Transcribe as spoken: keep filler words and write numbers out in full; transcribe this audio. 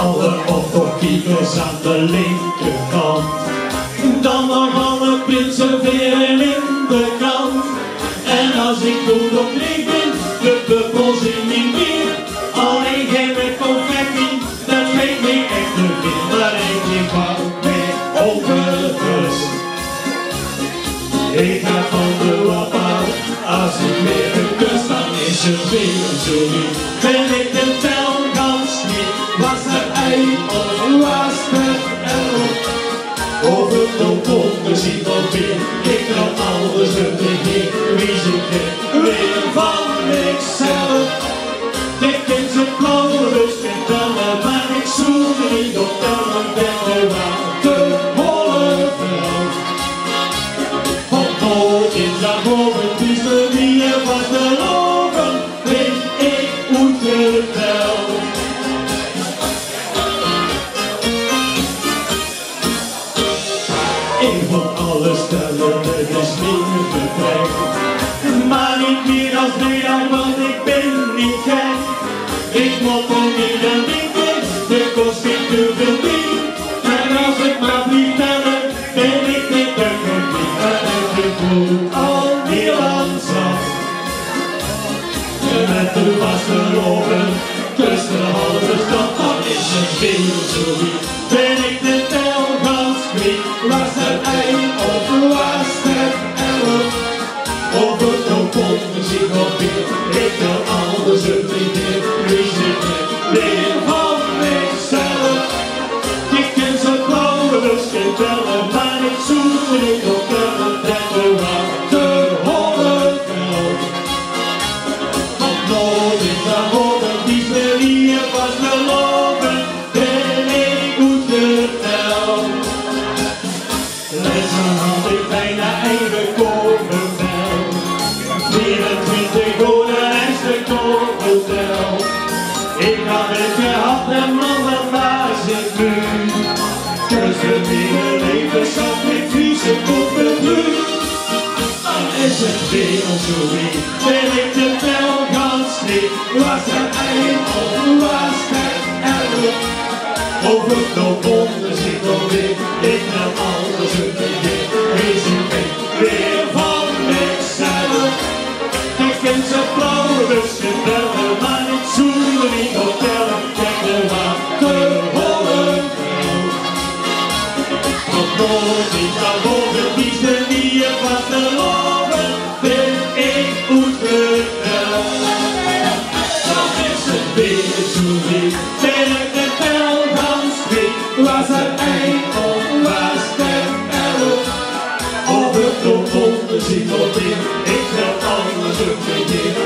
alle optokiekers aan de linkerkant. Dan nog alle prinsenveren in de krant. En als ik goed op drie ben, de bubbels in niet meer. Alleen geen met confetti, dat geeft me echt te veel. Maar ik niet bang mee overigens. Ik ga van de wap af, als ik weer een kus, dan is het weer sorry. Ben ik de telkens niet, was er ei of was het elf? Over de bonden ziet nog weer, ik kan alles het niet, wie zit er weer van ikzelf? Ik ken ze blauwe rust en tellen, maar ik zoek niet op tellen, ben er water, holle veld. Van nooit is daar boven, het is de wie er was te lopen, weet ik hoe het vertelt. Ik wil alles stellen, het is niet bevrijd. Maar niet meer als middag, want ik ben niet gek. Ik moet er niet aan denken, de kost niet te veel ding. En als ik maar blijf tellen, ben ik niet te gebied. En ik voel al die landschap. Met de vaste ogen, tussen de halve stad, dan is het veel zo lief. Ben ik de telkens kwijt, was het ei of was het elf? Over de bonden zie ik nog weer, ik kan alles het niet meer. Wie zit er weer van ikzelf? Ik ken zo'n blauwe rust in tellen, maar ik zoek niet op tellen, en de water holle veld. Want nooit is daar boven, die hier was gelopen, ben ik goed verteld. Les had ik bijna even komen wel. vierentwintig goede IJsselkoophotel. Ik had het gehad en man, wat was het nu? Tussen mijn leven zat ik vieze boekenbloed. Dan is het weer zo lief, ben ik de telkens niet. Was het eind of was het elf? Over de bonden zit nog weer, ik nam alles het weer. Wees ik weer van ikzelf. Ik ken ze blauwe rust in tellen, maar ik zoek er niet op tellen. Kijk de water holle veld. Want nooit is daar boven, die is er niet van te lopen, ben ik goed verteld. Dan is het weer zo lief, ben ik de telkens kwijt. Was het eind of was het elf? Over de bonden zie ik nog weer, ik heb alles op mijn keer.